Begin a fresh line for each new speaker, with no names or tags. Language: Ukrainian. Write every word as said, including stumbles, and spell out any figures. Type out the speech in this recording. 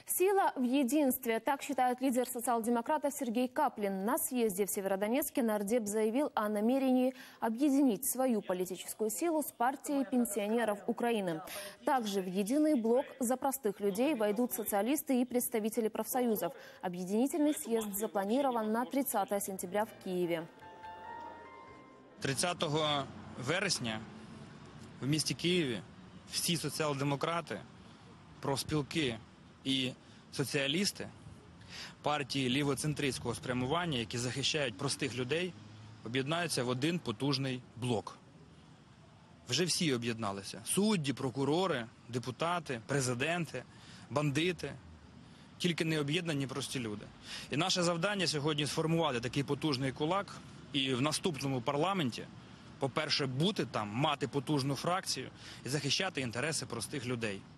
Сила в единстве, так считает лидер социал-демократов Сергей Каплин. На съезде в Северодонецке нардеп заявил о намерении объединить свою политическую силу с партией пенсионеров Украины. Также в единый блок «За простых людей» войдут социалисты и представители профсоюзов. Объединительный съезд запланирован на тридцатое сентября в Киеве.
тридцятого вересня в місті Києві всі соціал-демократи, профспілки і соціалісти партії лівоцентристського спрямування, які захищають простих людей, об'єднаються в один потужний блок. Вже всі об'єдналися. Судді, прокурори, депутати, президенти, бандити. Тільки не об'єднані прості люди. І наше завдання сьогодні сформувати такий потужний кулак і в наступному парламенті, по-перше, бути там, мати потужну фракцію і захищати інтереси простих людей.